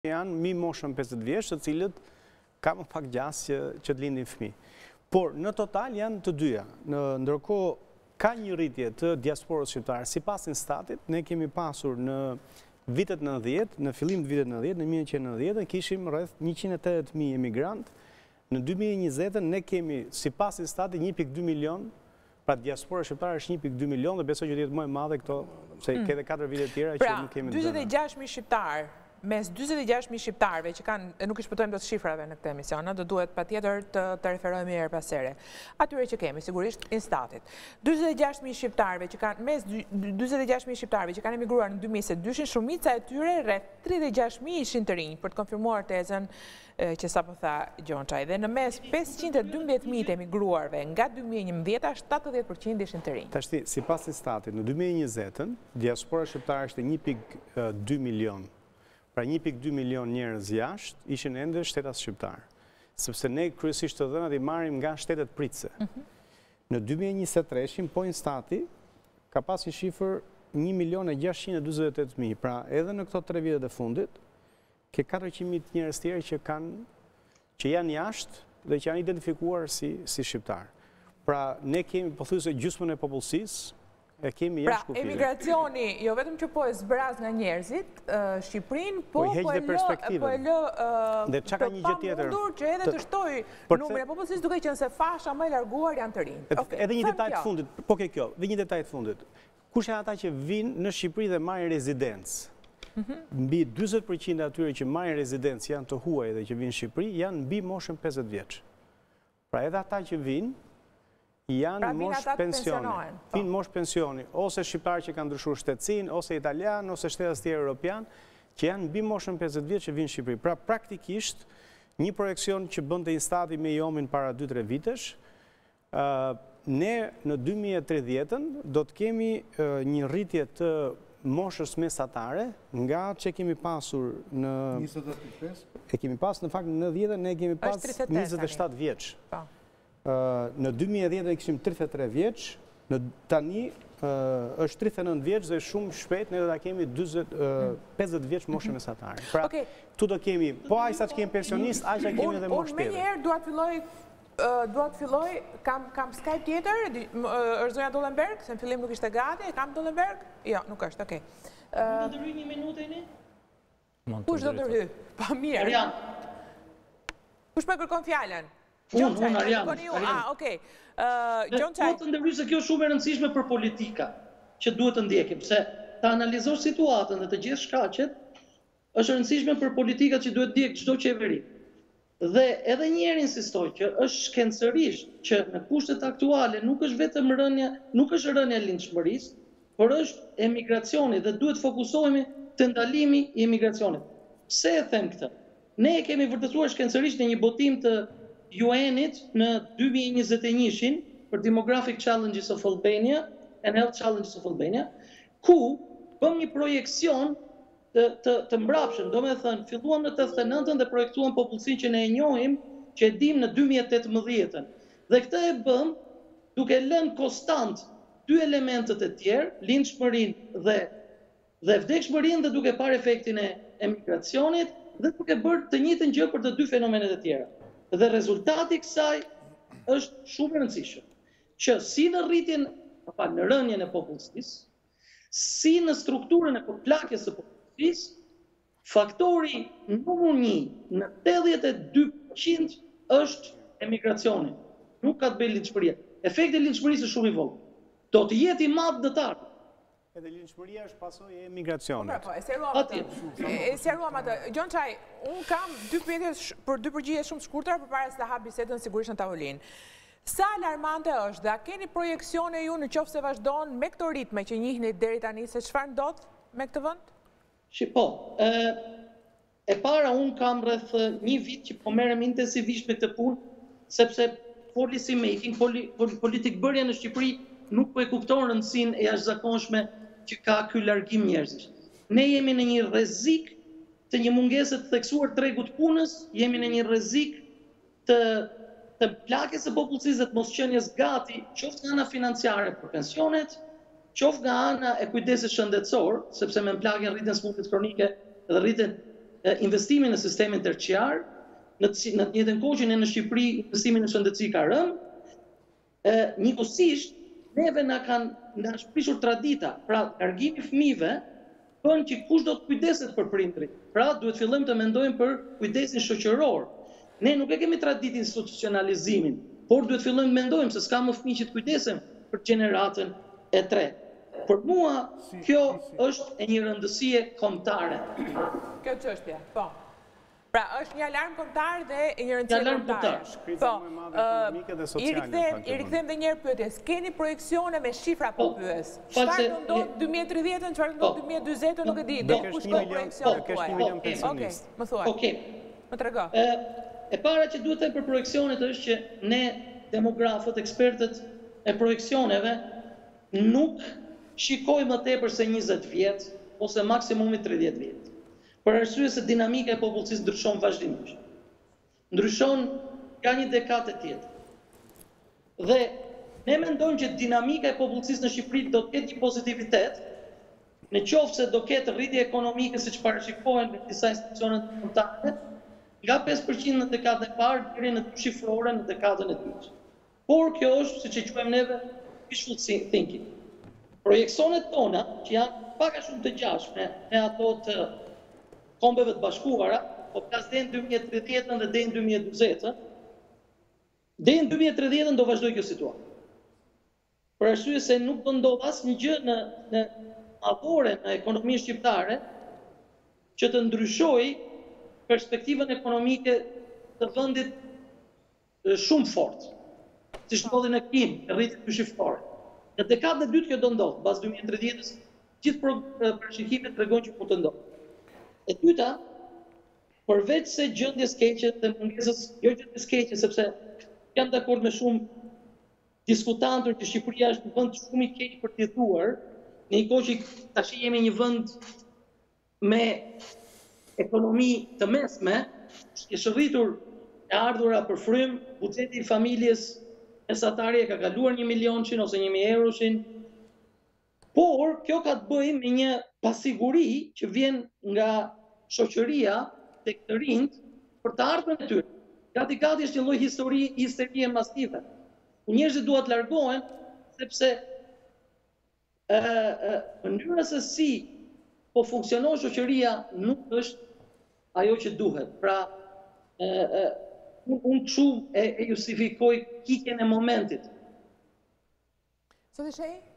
janë mi moshën 50 vjeç, të cilët ka më pak gjas që të lindin fëmijë. Por në total janë të dyja. Ndërkohë ka një rritje të diasporës shqiptare. Sipas Instatit, ne kemi pasur në vitet 90, në fillim të vitet 90, në 1990 kishim rreth 180.000 emigrant. Në 2020 ne kemi sipas Instatit 1.2 milion. Pra diaspora shqiptare është 1.2 milion dhe besoj që të jetë më e madhe këto, se ke edhe 4 vite tjera që nuk kemi dhënë. Pra, 46.000 shqiptarë, mes 46.000 shqiptarëve që kanë, nuk i shpëtojmë dot shifrave në këtë emision, do duhet patjetër të referohemi herë pas here. Atyre që kemi, sigurisht Instatit. 46.000 shqiptarëve që kanë, mes 46.000 shqiptarëve që kanë emigruar në 2022, shumica e tyre rreth 36.000 ishin të rinj, për të konfirmuar tezën që sa po tha Gjonçaj. Dhe në mes 512.000 të emigruarve nga 2011, 70% ishin të rinj. Tashti, sipas Instatit, në 2020, diaspora shqiptare është 1.2 milion. Pra 1.2 milion njerëz jashtë ishin ende shtetas shqiptar. Sepse ne kryesisht të dhënat i marrim nga shtetet pritëse. Në 2023, po Instati ka pas një shifër 1.628.000. Pra edhe në këto 3 vitet e fundit, ke 400.000 njerëz tjerë që janë jashtë dhe që janë identifikuar si shqiptar. Pra ne kemi pothuajse gjysmën e popullsisë e kemi jashtë kufijve. Pra, emigracioni, jo vetëm që po e zbraz nga njerëzit, Shqipërinë, po e lë të pamundur që edhe të shtoj numrin e popullsisë duke qenë se fasha më e larguar janë të rinj. Edhe një detaj të fundit, po ke kjo, dhe një detaj të fundit. Kush janë ata që vinë në Shqipëri dhe marrin rezidencë? Mbi 40% atyre që marrin rezidencë janë të huaj dhe që vinë në Shqipëri, janë mbi moshën 50 vjeç. Pra edhe ata që vinë, janë mosh pensioni. Vinë mosh pensioni, ose shqiptarë që kanë ndryshuar shtetësinë, ose italian, ose shtetas tjerë europian, që janë mbi moshën 50 vjeç që vinë në Shqipëri. Pra praktikisht një projekcion që bënte Instati me jomin para 2-3 vitesh, ne në 2030 do të kemi një rritje të moshës mesatare nga që kemi pasur në 25? E kemi pas në fakt në 10 ne kemi pas 27 vjeç. Në 2010 ne kishim 33 vjeç, në tani është 39 vjeç dhe shumë shpejt ne do ta kemi 50 vjeç moshë mesatare. Pra, tu do kemi, po aq sa që kemi pensionist, aq sa kemi edhe moshë tjetër. Unë menjëherë dua të filloj, kam Skype tjetër, është zonja Dollenberg, se në fillim nuk ishte gati, kam Dollenberg? Jo, nuk është, okej. Do të rry një minutë e ne? Kush do të rry? Pa mirë. Arjan. Kush më kërkon fjalën? Unë, Arjan. Okej. Gjonçaj. Do të ndërhyj se kjo është shumë e rëndësishme për politika, që duhet të ndjekim, se ta analizosh situatën dhe të gjithë shkaqet, është rëndësishme për politikat që duhet ndjek çdo qeveri. Dhe edhe një herë insistoj që është shkencërisht që në kushtet aktuale nuk është vetëm rënja e lindshmërisë, por është emigracioni dhe duhet fokusohemi te ndalimi i emigracionit. Pse e them këtë? Ne e kemi vërtetuar shkencërisht në një botim të UN-it në 2021 për Demographic Challenges of Albania and Health Challenges of Albania, ku bëm një projekcion të mbrapshëm, do me thënë, filluam në 89-ën dhe projektuam popullsinë që ne e njohim, që e dim në 2018-ën. Dhe këtë e bëm duke lënë konstant dy elementet e tjerë, lindshmërinë dhe vdekshmërinë, dhe duke parë efektin e emigracionit, dhe duke bërë të njëjtën gjë për të dy fenomenet e tjera. Dhe rezultati i kësaj është shumë i rëndësishëm, që si në rritjen, në rënien e popullsisë, si në strukturën e plakjes së popullsisë, faktori numër 1 në 82% është emigracioni. Nuk ka të bëjë lindshmëria. Efekti i lindshmërisë është shumë i vogël. Do të jetë i madh dëtar. Edhe lindshmëria është pasojë e emigracionit. Po, e sqaruam atë. Gjonçaj, unë kam dy pyetje për dy përgjigje shumë të shkurtra përpara se ta hap bisedën sigurisht në tavolinë. Sa alarmante është, dhe a keni projekcione ju në qoftë se vazhdon me këto ritme që njihni deri tani, se çfarë ndodh me këtë vend? Po, e para unë kam rreth një vit që po merrem intensivisht me këtë punë, sepse policy making, politik bërja në Shqipëri nuk po e kupton rëndësinë e jashtëzakonshme që ka ky largim njerëzish. Ne jemi në një rrezik të një mungese të theksuar tregut punës, jemi në një rrezik të plakjes së popullsisë dhe të mosqenies gati, qoftë nga ana financiare për pensionet, qoftë nga ana e kujdesit shëndetësor, sepse me plagjen rriten smundjet kronike dhe rriten investimin në sistemin terciar, në të njëjtën kohë që ne në Shqipëri investimin në shëndetësi ka rënë, njëkohësisht neve na kanë shprishur tradita, pra largimi i fëmijëve bën që kush do të kujdeset për prindrit. Pra duhet fillojmë të mendojmë për kujdesin shoqëror. Ne nuk e kemi traditë institucionalizimin, por duhet fillojmë të mendojmë se s'ka më fëmijë që të kujdesen për gjeneratën e tretë. Për mua kjo është e një rëndësie kombëtare. Kjo çështje, po. Pra është një alarm kombëtar dhe një rëndësie kombëtare. Po. I rikthem edhe një herë pyetjes. Keni projeksione me shifra po pyes? Çfarë do ndodh 2030-ën, çfarë do ndodh 2040-ën, nuk e di. Do kush ka projeksionet tuaja? Ka 1 milion pensionistë. Okej, më thuaj. Okej. Më trego. E para që duhet të për projeksionet është që ne demografët, ekspertët e projeksioneve nuk shikojmë më tepër se 20 vjet ose maksimumi 30 vjet. Për arsye se dinamika e popullsisë ndryshon vazhdimisht. Ndryshon ka një dekadë tjetër. Dhe ne mendojmë që dinamika e popullsisë në Shqipëri do të ketë një pozitivitet, në qoftë se do ketë rritje ekonomike siç parashikohen në disa institucione kombëtare, nga 5% në dekadën e parë deri në 2 shifrore në dekadën e dytë. Por kjo është, siç e quajmë neve, wishful thinking. Projeksionet tona, që janë pak a shumë të ngjashme me ato të Kombeve të Bashkuara, po plas deri në 2030-ën dhe deri në 2040-ën, deri në 2030-ën do vazhdojë kjo situatë. Për arsye se nuk do ndodh asnjë gjë në avore në ekonominë shqiptare që të ndryshojë perspektivën ekonomike të vendit shumë fort, siç ndodhi në Kinë, në rritje dyshifrore. Në dekadën e dytë kjo do ndodh, pas 2030-s, gjithë parashikimet tregojnë që mund të ndodhë. E dyta, përveç se gjendjes keqe dhe mungesës, jo gjendjes keqe, sepse jam dakord me shumë diskutantur që Shqipëria është një vend shumë i keq për të jetuar, në një kohë që tash jemi një vend me ekonomi të mesme, e shërbitur e ardhura për frym, buxheti i familjes mesatare ka kaluar 1 milionin ose 1.000 euroshin. Por kjo ka të bëjë me një pasiguri që vjen nga shoqëria tek të rinjt për të ardhmen e tyre. Gati është një lloj histerie masive. Njerëzit duan të largohen sepse mënyra se si po funksionon shoqëria nuk është ajo që duhet. Pra, unë kështu e justifikoj kikjen e momentit. Sot e shej?